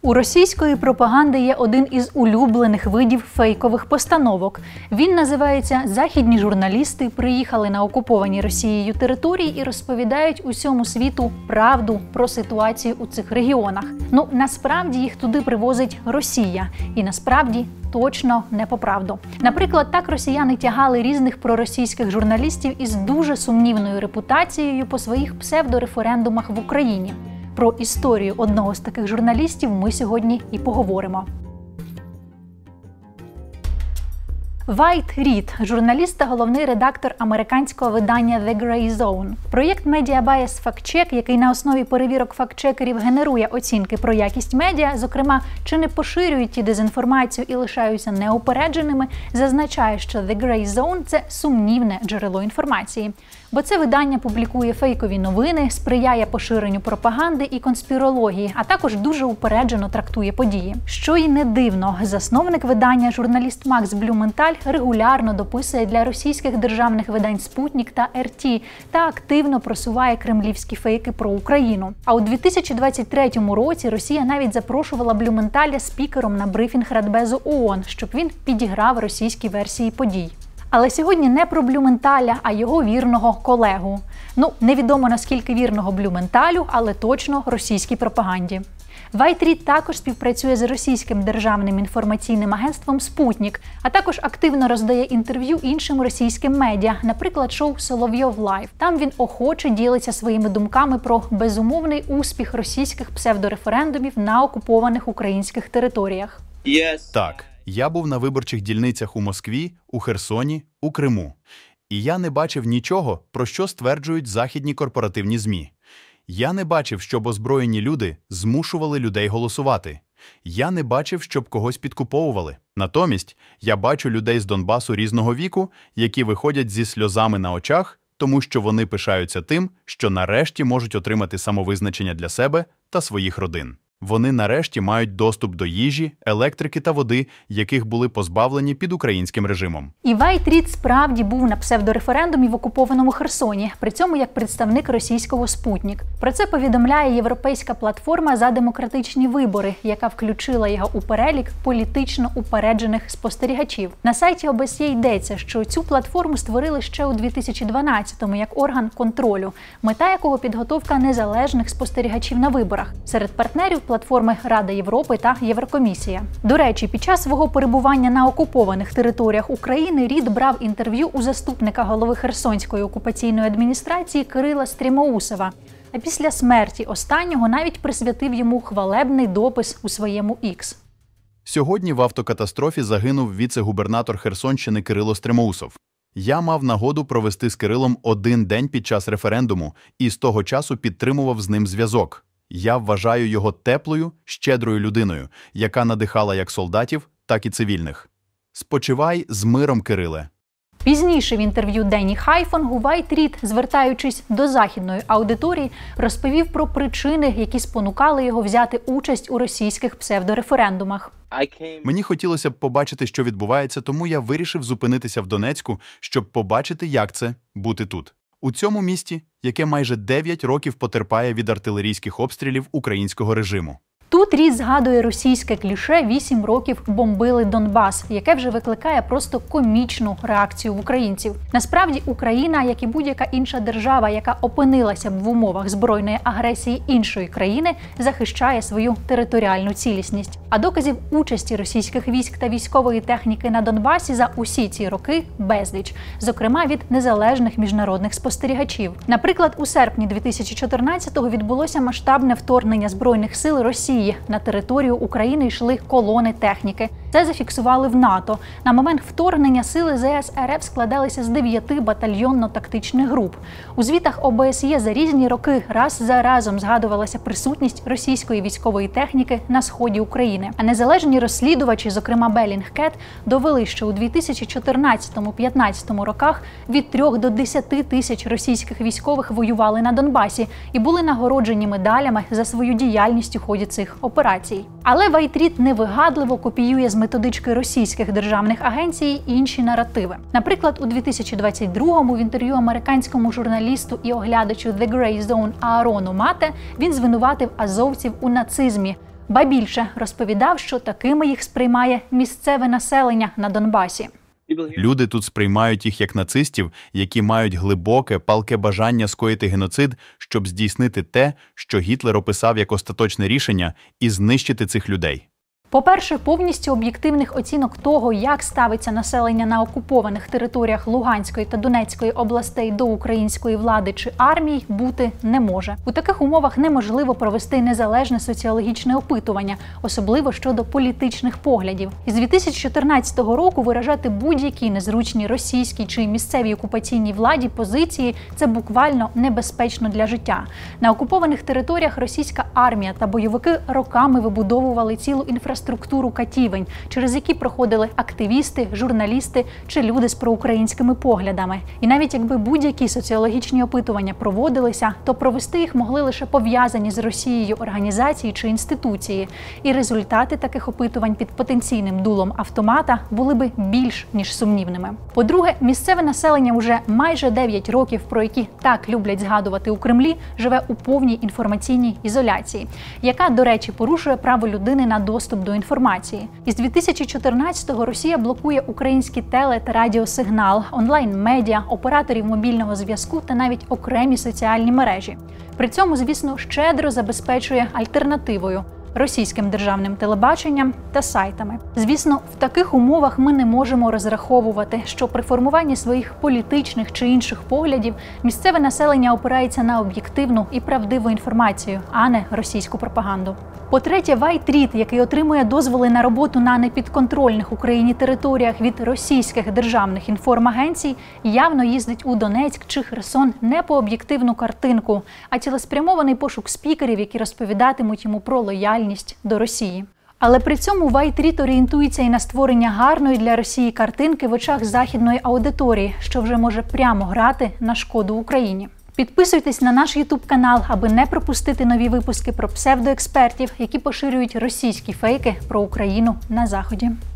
У російської пропаганди є один із улюблених видів фейкових постановок. Він називається «Західні журналісти приїхали на окуповані Росією території і розповідають усьому світу правду про ситуацію у цих регіонах». Ну, насправді їх туди привозить Росія. І насправді точно не по правду. Наприклад, так росіяни тягали різних проросійських журналістів із дуже сумнівною репутацією по своїх псевдореферендумах в Україні. Про історію одного з таких журналістів ми сьогодні і поговоримо. Вайт Рід – журналіст та головний редактор американського видання The Grey Zone. Проєкт Media Bias Fact Check, який на основі перевірок фактчекерів генерує оцінки про якість медіа, зокрема, чи не поширюють ті дезінформацію і лишаються неупередженими, зазначає, що The Grey Zone – це сумнівне джерело інформації. Бо це видання публікує фейкові новини, сприяє поширенню пропаганди і конспірології, а також дуже упереджено трактує події. Що й не дивно, засновник видання, журналіст Макс Блюменталь, регулярно дописує для російських державних видань «Спутник» та «РТ» та активно просуває кремлівські фейки про Україну. А у 2023 році Росія навіть запрошувала Блюменталя спікером на брифінг Радбезу ООН, щоб він підіграв російські версії подій. Але сьогодні не про Блюменталя, а його вірного колегу. Ну, невідомо наскільки вірного Блюменталю, але точно російській пропаганді. Вайт Рід також співпрацює з російським державним інформаційним агентством «Спутник», а також активно роздає інтерв'ю іншим російським медіа, наприклад, шоу «Соловйов Лайв». Там він охоче ділиться своїми думками про безумовний успіх російських псевдореферендумів на окупованих українських територіях. Так, я був на виборчих дільницях у Москві, у Херсоні, у Криму. І я не бачив нічого, про що стверджують західні корпоративні ЗМІ. Я не бачив, щоб озброєні люди змушували людей голосувати. Я не бачив, щоб когось підкуповували. Натомість, я бачу людей з Донбасу різного віку, які виходять зі сльозами на очах, тому що вони пишаються тим, що нарешті можуть отримати самовизначення для себе та своїх родин. Вони нарешті мають доступ до їжі, електрики та води, яких були позбавлені під українським режимом. І Вайт Рід справді був на псевдореферендумі в окупованому Херсоні, при цьому як представник російського «Спутник». Про це повідомляє Європейська платформа за демократичні вибори, яка включила його у перелік політично упереджених спостерігачів. На сайті ОБСЄ йдеться, що цю платформу створили ще у 2012-му як орган контролю, мета якого підготовка незалежних спостерігачів на виборах. Серед партнерів платформи Рада Європи та Єврокомісія. До речі, під час свого перебування на окупованих територіях України Рід брав інтерв'ю у заступника голови Херсонської окупаційної адміністрації Кирила Стрімоусова. А після смерті останнього навіть присвятив йому хвалебний допис у своєму X. Сьогодні в автокатастрофі загинув віце-губернатор Херсонщини Кирило Стрімоусов. Я мав нагоду провести з Кирилом один день під час референдуму і з того часу підтримував з ним зв'язок. Я вважаю його теплою, щедрою людиною, яка надихала як солдатів, так і цивільних. Спочивай з миром, Кириле. Пізніше в інтерв'ю Денні Хайфонгу Вайт Рід, звертаючись до західної аудиторії, розповів про причини, які спонукали його взяти участь у російських псевдореферендумах. Мені хотілося б побачити, що відбувається, тому я вирішив зупинитися в Донецьку, щоб побачити, як це – бути тут. У цьому місті, яке майже 9 років потерпає від артилерійських обстрілів українського режиму. Тут Рід згадує російське кліше «8 років бомбили Донбас», яке вже викликає просто комічну реакцію в українців. Насправді Україна, як і будь-яка інша держава, яка опинилася б в умовах збройної агресії іншої країни, захищає свою територіальну цілісність. А доказів участі російських військ та військової техніки на Донбасі за усі ці роки безліч, зокрема від незалежних міжнародних спостерігачів. Наприклад, у серпні 2014-го відбулося масштабне вторгнення Збройних сил Росії. На територію України йшли колони техніки. Це зафіксували в НАТО. На момент вторгнення сили ЗС РФ складалися з 9 батальйонно-тактичних груп. У звітах ОБСЄ за різні роки раз за разом згадувалася присутність російської військової техніки на сході України. А незалежні розслідувачі, зокрема Bellingcat, довели, що у 2014-15 роках від 3 до 10 тисяч російських військових воювали на Донбасі і були нагороджені медалями за свою діяльність у ході цих операцій. Але Вайт Рід невигадливо копіює з методички російських державних агенцій інші наративи. Наприклад, у 2022-му в інтерв'ю американському журналісту і оглядачу The Grey Zone Аарону Мате він звинуватив азовців у нацизмі, Ба більше, розповідав, що такими їх сприймає місцеве населення на Донбасі. Люди тут сприймають їх як нацистів, які мають глибоке, палке бажання скоїти геноцид, щоб здійснити те, що Гітлер описав як остаточне рішення, і знищити цих людей. По-перше, повністю об'єктивних оцінок того, як ставиться населення на окупованих територіях Луганської та Донецької областей до української влади чи армії, бути не може. У таких умовах неможливо провести незалежне соціологічне опитування, особливо щодо політичних поглядів. Із 2014 року виражати будь-які незручні російській чи місцевій окупаційній владі позиції – це буквально небезпечно для життя. На окупованих територіях російська армія та бойовики роками вибудовували цілу інфраструктуру катівень, через які проходили активісти, журналісти чи люди з проукраїнськими поглядами. І навіть якби будь-які соціологічні опитування проводилися, то провести їх могли лише пов'язані з Росією організації чи інституції. І результати таких опитувань під потенційним дулом автомата були би більш ніж сумнівними. По-друге, місцеве населення уже майже 9 років, про які так люблять згадувати у Кремлі, живе у повній інформаційній ізоляції, яка, до речі, порушує право людини на доступ до інформації. Із 2014-го Росія блокує український теле- та радіосигнал, онлайн-медіа, операторів мобільного зв'язку та навіть окремі соціальні мережі. При цьому, звісно, щедро забезпечує альтернативою – російським державним телебаченням та сайтами. Звісно, в таких умовах ми не можемо розраховувати, що при формуванні своїх політичних чи інших поглядів місцеве населення опирається на об'єктивну і правдиву інформацію, а не російську пропаганду. По-третє, White Read, який отримує дозволи на роботу на непідконтрольних Україні територіях від російських державних інформагенцій, явно їздить у Донецьк чи Херсон не по об'єктивну картинку, а цілеспрямований пошук спікерів, які розповідатимуть йому про лояльність до Росії. Але при цьому White Read орієнтується і на створення гарної для Росії картинки в очах західної аудиторії, що вже може прямо грати на шкоду Україні. Підписуйтесь на наш YouTube-канал, аби не пропустити нові випуски про псевдоекспертів, які поширюють російські фейки про Україну на Заході.